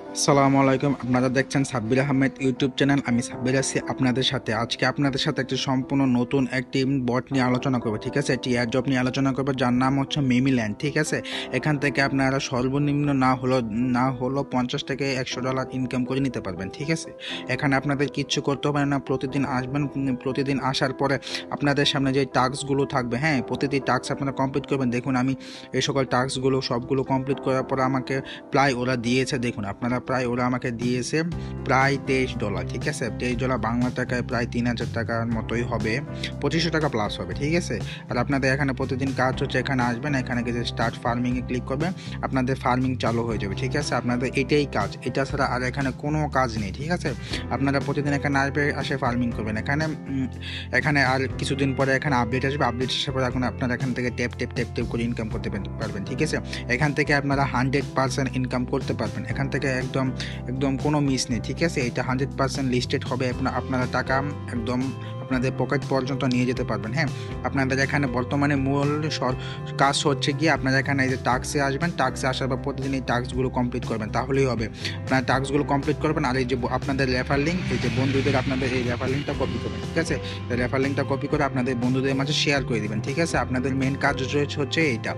আসসালামু আলাইকুম। আপনারা দেখছেন সাব্বির আহমেদ ইউটিউব চ্যানেল। আমি সাব্বির আছি আপনাদের সাথে। আজকে আপনাদের সাথে একটি সম্পূর্ণ নতুন একটি বট নিয়ে আলোচনা করব, ঠিক আছে? একটি এয়ারড্রপ নিয়ে আলোচনা করব যার নাম হচ্ছে মিমিল্যান্ড, ঠিক আছে? এখান থেকে আপনারা সর্বনিম্ন না হলো 50 থেকে $100 ইনকাম করে নিতে পারবেন, ঠিক আছে? এখানে আপনাদের কিচ্ছু করতে হবে না। প্রতিদিন আসবেন, প্রতিদিন আসার পরে আপনাদের সামনে যে টাস্কগুলো থাকবে, হ্যাঁ, প্রতিটি টাস্ক আপনারা কমপ্লিট করবেন। দেখুন আমি এই সকল টাস্কগুলো সবগুলো কমপ্লিট করার পরে আমাকে প্রায় ওরা দিয়েছে, দেখুন আপনারা, প্রায় ওরা আমাকে দিয়েছে প্রায় $23, ঠিক আছে? $23 বাংলা টাকায় প্রায় 3000 টাকার মতোই হবে, 2500 টাকা প্লাস হবে, ঠিক আছে? আর আপনাদের এখানে প্রতিদিন কাজ হচ্ছে, এখানে আসবেন, এখানে গিয়ে স্টার্ট ফার্মিংয়ে ক্লিক করবেন, আপনাদের ফার্মিং চালু হয়ে যাবে, ঠিক আছে? আপনাদের এটাই কাজ, এটা ছাড়া আর এখানে কোনো কাজ নেই, ঠিক আছে? আপনারা প্রতিদিন এখানে আসে ফার্মিং করবেন। এখানে আর কিছুদিন পরে এখানে আপডেট আসবে, আপডেট আসার পরে এখন আপনারা এখান থেকে ট্যাপ করে ইনকাম করতে পারবেন, ঠিক আছে? এখান থেকে আপনারা 100% ইনকাম করতে পারবেন। এখান থেকে একদম একদম কোনো মিস নেই, ঠিক আছে? এটা 100% লিস্টেড হবে। আপনারা টাকা একদম আপনাদের পকেট পর্যন্ত নিয়ে যেতে পারবেন। হ্যাঁ, আপনাদের এখানে বর্তমানে মূল কাজ হচ্ছে গিয়ে আপনারা এখানে এই যে টাস্কে আসবেন, টাস্কে আসার পর প্রতিদিন এই টাস্কগুলো কমপ্লিট করবেন, তাহলেই হবে। আপনারা টাস্কগুলো কমপ্লিট করবেন আর এই যে আপনাদের রেফার লিঙ্ক, এই যে বন্ধুদের আপনাদের এই রেফার লিঙ্কটা কপি করবেন, ঠিক আছে? রেফার লিঙ্কটা কপি করে আপনাদের বন্ধুদের মাঝে শেয়ার করে দিবেন, ঠিক আছে? আপনাদের মেন কাজ হচ্ছে এইটা।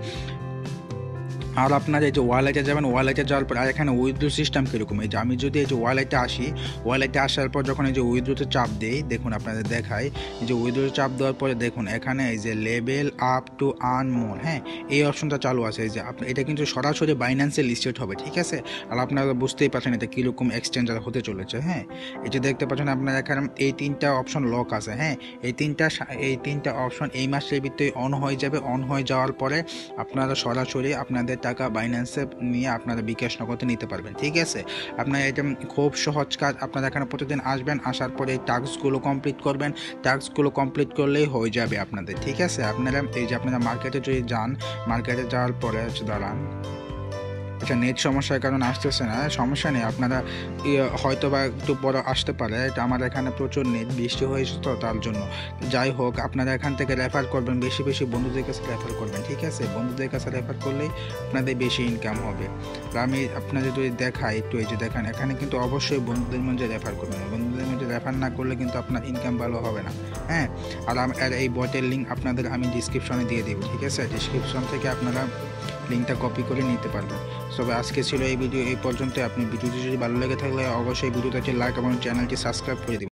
আর আপনার এই যে ওয়ালেটে যাবেন, ওয়ালেটে যাওয়ার পর আর এখানে উইথড্র সিস্টেম কীরকম, এই যে আমি যদি এই যে ওয়ালেটে আসি, ওয়ালেটে আসার পর যখন এই যে উইথড্রোতে চাপ দিই, দেখুন আপনাদের দেখাই, এই যে উইথড্রোতে চাপ দেওয়ার পরে দেখুন এখানে এই যে level up to earn more, হ্যাঁ, এই অপশনটা চালু আছে। এই যে এটা কিন্তু সরাসরি বাইন্যান্সে লিস্টেড হবে, ঠিক আছে? আর আপনারা বুঝতেই পারছেন এটা কীরকম এক্সচেঞ্জার হতে চলেছে। হ্যাঁ, এই যে দেখতে পাচ্ছেন আপনার এখানে এই 3টা অপশন লক আছে। হ্যাঁ, এই তিনটা অপশন এই মাসের ভিতরে অন হয়ে যাবে। অন হয়ে যাওয়ার পরে আপনারা সরাসরি আপনাদের টাকা বাইন্যান্সে নিয়ে আপনারা বিকাশ নগদে নিতে পারবেন, ঠিক আছে? আপনার এটা খুব সহজ কাজ। আপনারা এখানে প্রতিদিন আসবেন, আসার পরে এই টাস্কগুলো কমপ্লিট করবেন। টাস্কগুলো কমপ্লিট করলেই হয়ে যাবে আপনাদের, ঠিক আছে? আপনারা এই যে আপনারা মার্কেটে যদি যান, মার্কেটে যাওয়ার পরে দাঁড়ান, এটা নেট সমস্যার কারণে আসতেছে না, সমস্যা নেই। আপনারা হয়তো বা একটু বড় আসতে পারে, এটা আমার এখানে প্রচুর নেট বৃষ্টি হয়েছে তো তার জন্য। যাই হোক, আপনারা এখান থেকে রেফার করবেন, বেশি বেশি বন্ধুদের কাছে রেফার করবেন, ঠিক আছে? বন্ধুদের কাছে রেফার করলেই আপনাদের বেশি ইনকাম হবে। আর আমি আপনাদের যদি দেখাই একটু, এই যে দেখেন এখানে কিন্তু অবশ্যই বন্ধুদের মধ্যে রেফার করবেন। বন্ধুদের মধ্যে রেফার না করলে কিন্তু আপনার ইনকাম ভালো হবে না। হ্যাঁ, আর এই বটের লিঙ্ক আপনাদের আমি ডিসক্রিপশনে দিয়ে দিব, ঠিক আছে? ডিসক্রিপশন থেকে আপনারা লিঙ্কটা কপি করে নিতে পারবেন। তবে আজকে ছিল এই ভিডিও এই পর্যন্ত। আপনি ভিডিওটি যদি ভালো লেগে থাকলে অবশ্যই ভিডিওতে লাইক এবং চ্যানেলটি সাবস্ক্রাইব করে দিন।